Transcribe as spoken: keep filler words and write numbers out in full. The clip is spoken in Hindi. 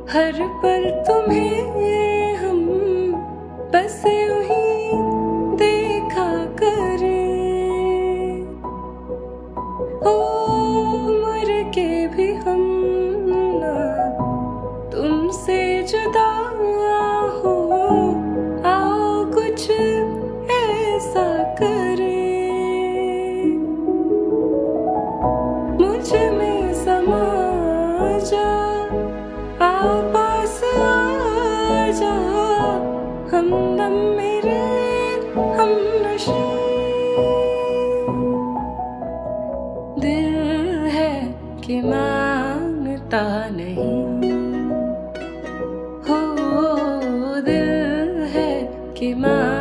हर पल तुम्हें हम बस यूं ही देखा करें। ओ मर के भी हम ना तुमसे जुदा हो, आओ कुछ ऐसा करें। मुझ में समा जा, आओ पास आ जा, हमदम मेरे हमनशी। दिल है कि मांगता नहीं, हो दिल है कि मांगता